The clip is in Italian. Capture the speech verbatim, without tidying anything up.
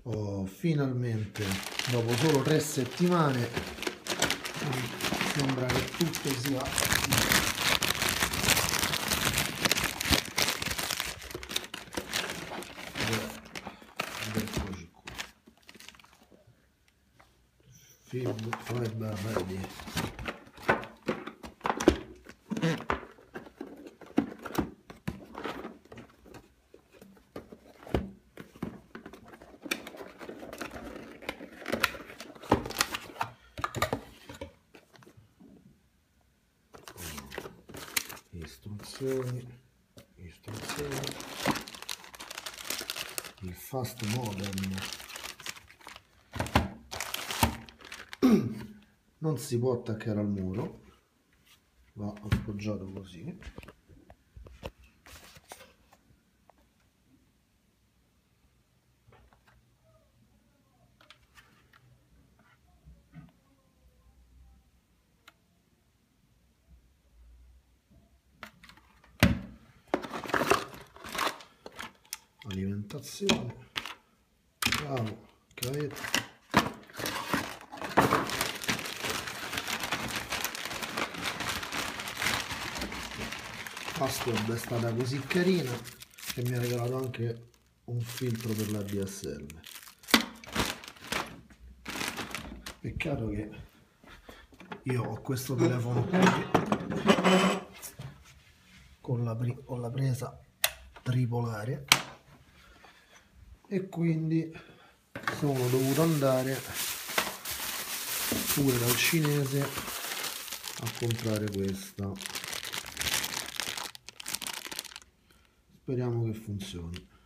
Oh, finalmente, dopo solo tre settimane, sembra che tutto sia eccoci qua. Fiber ready. Istruzioni, istruzioni, il fast modem non si può attaccare al muro, va appoggiato così. Alimentazione, bravo, cavetto, password è stata così carina che mi ha regalato anche un filtro per la D S L. Peccato che io ho questo telefono qui con la, con la presa tripolare e quindi sono dovuto andare pure dal cinese a comprare questa. Speriamo che funzioni.